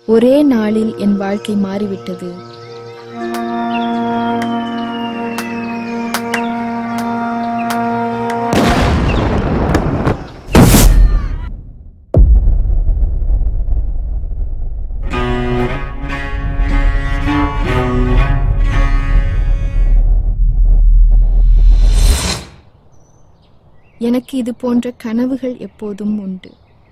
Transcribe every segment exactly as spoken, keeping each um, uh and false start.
ஒரே நாளில் என் வாழ்க்கை மாறிவிட்டது. எனக்கு இது போன்ற கனவுகள் எப்போதும் உண்டு.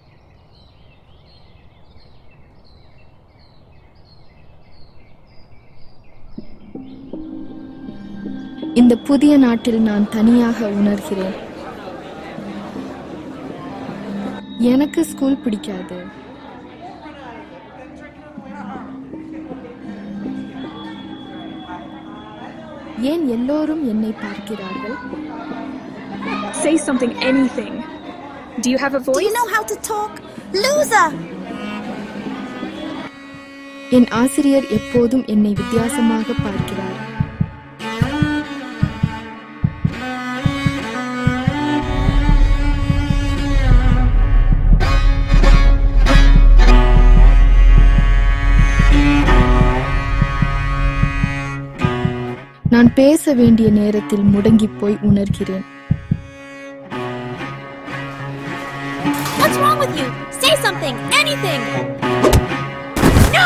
இந்த புதிய நாட்டில் நான் தனியாக உணர்கிறேன். எனக்கு ஸ்கூல் பிடிக்காது. ஏன் எல்லோரும் என்னை பார்க்கிறார்கள்? Say something, anything. Do you have a voice? Do you know how to talk? Loser! என் ஆசிரியர் எப்போதும் என்னை வித்தியாசமாக பார்க்கிறார். நான் பேச வேண்டிய நேரத்தில் முடங்கி போய் உணர்கிறேன். What's wrong with you? Say something, anything. No!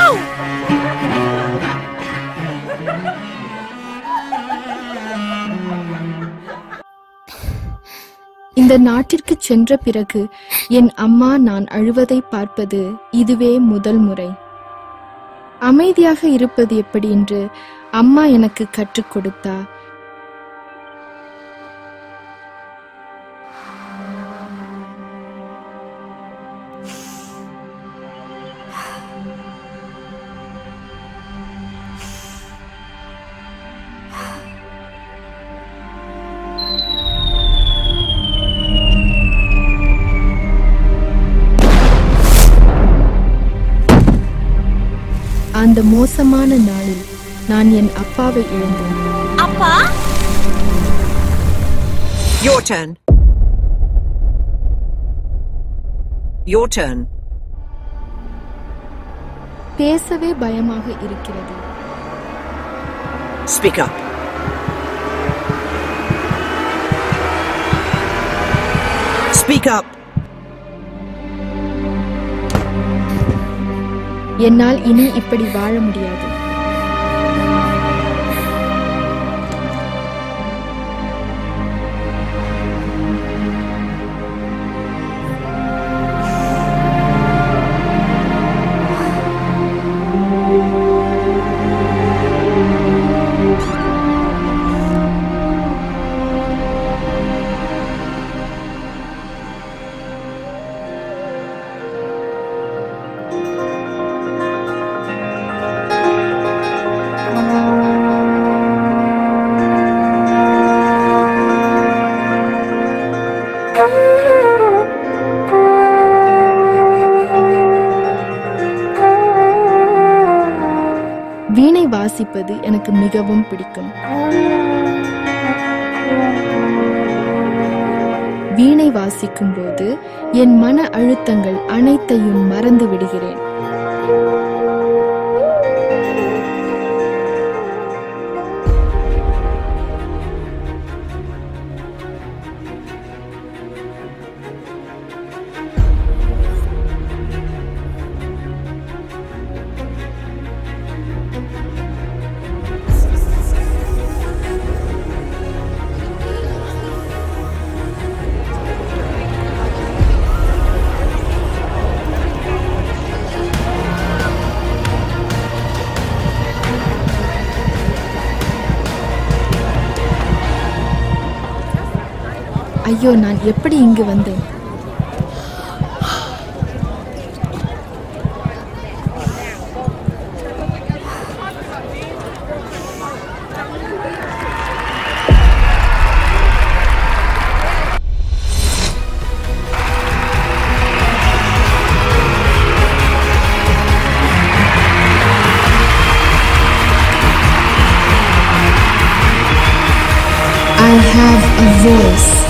இந்த நாட்டிற்கு சென்ற பிறகு என் அம்மா நான் அழுவதை பார்ப்பது இதுவே முதல் முறை. அமைதியாக இருப்பது எப்படி என்று அம்மா எனக்கு கற்றுக் கொடுத்தா. அந்த மோசமான நாளில் நான் என் அப்பாவை இழந்தேன். அப்பா? Your turn. Your turn. பேசவே பயமாக இருக்கிறது. Speak up. Speak up. என்னால் இனி இப்படி வாழ முடியாது. வீணை வாசிப்பது எனக்கு மிகவும் பிடிக்கும். வீணை வாசிக்கும் போது என் மன அழுத்தங்கள் அனைத்தையும் மறந்து விடுகிறேன். ஐயோ, நான் எப்படி இங்கு வந்தேன்? I have a voice.